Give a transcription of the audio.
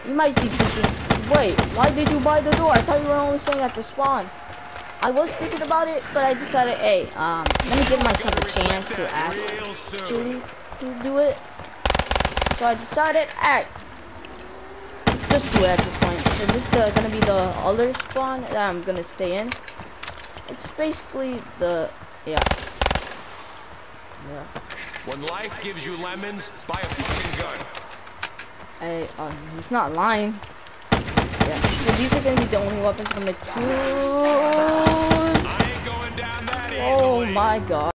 You might be thinking, wait, why did you buy the door? I thought you were only staying at the spawn. I was thinking about it, but I decided, hey, let me give myself a chance to actually do it. So I decided, just do it at this point. So this is gonna be the other spawn that I'm gonna stay in. It's basically the, yeah. When life gives you lemons, buy a fucking gun. Hey, he's not lying. Yeah, so these are gonna be the only weapons I'm gonna choose. I ain't going down that easily. Oh my god.